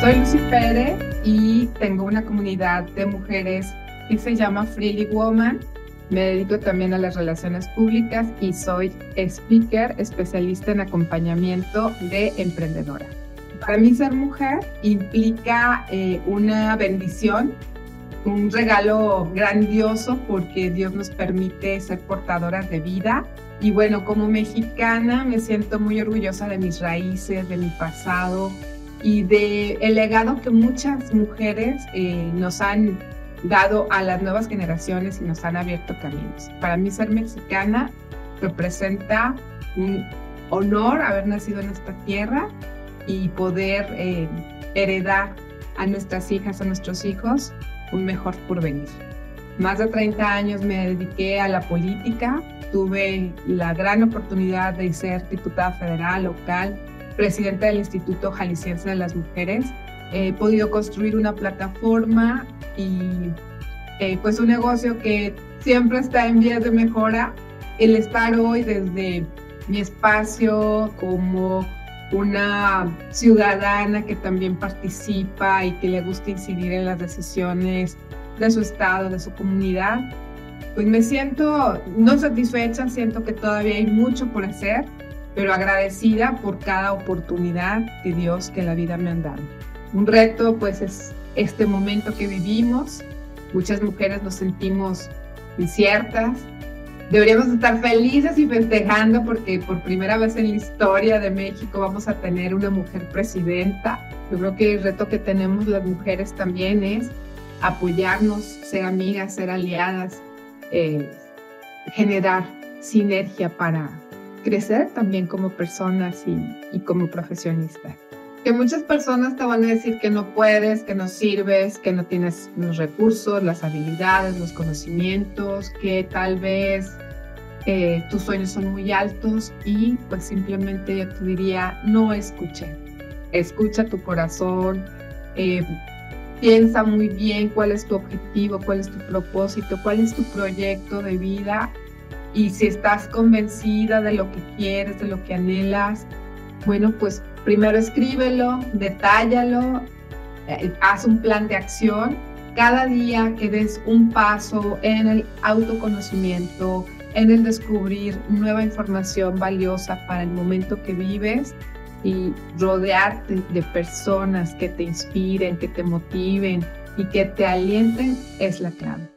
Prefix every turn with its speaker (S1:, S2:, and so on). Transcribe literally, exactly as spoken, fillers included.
S1: Soy Lucy Pérez y tengo una comunidad de mujeres que se llama Freely Woman. Me dedico también a las relaciones públicas y soy speaker especialista en acompañamiento de emprendedora. Para mí ser mujer implica eh, una bendición, un regalo grandioso porque Dios nos permite ser portadoras de vida. Y bueno, como mexicana me siento muy orgullosa de mis raíces, de mi pasado y del legado que muchas mujeres eh, nos han dado a las nuevas generaciones y nos han abierto caminos. Para mí ser mexicana representa un honor haber nacido en esta tierra y poder eh, heredar a nuestras hijas, a nuestros hijos, un mejor porvenir. Más de treinta años me dediqué a la política, tuve la gran oportunidad de ser diputada federal, local, presidenta del Instituto Jalisciense de las Mujeres. He podido construir una plataforma y eh, pues un negocio que siempre está en vías de mejora. El estar hoy desde mi espacio como una ciudadana que también participa y que le gusta incidir en las decisiones de su estado, de su comunidad, pues me siento no satisfecha, siento que todavía hay mucho por hacer, pero agradecida por cada oportunidad de Dios que la vida me ha dado. Un reto pues es este momento que vivimos. Muchas mujeres nos sentimos inciertas. Deberíamos estar felices y festejando porque por primera vez en la historia de México vamos a tener una mujer presidenta. Yo creo que el reto que tenemos las mujeres también es apoyarnos, ser amigas, ser aliadas, eh, generar sinergia para crecer también como personas y, y como profesionistas. Que muchas personas te van a decir que no puedes, que no sirves, que no tienes los recursos, las habilidades, los conocimientos, que tal vez eh, tus sueños son muy altos y pues simplemente yo te diría, no escuchen. Escucha tu corazón, eh, piensa muy bien cuál es tu objetivo, cuál es tu propósito, cuál es tu proyecto de vida y si estás convencida de lo que quieres, de lo que anhelas, bueno, pues primero escríbelo, detállalo, eh, haz un plan de acción. Cada día que des un paso en el autoconocimiento, en el descubrir nueva información valiosa para el momento que vives y rodearte de personas que te inspiren, que te motiven y que te alienten es la clave.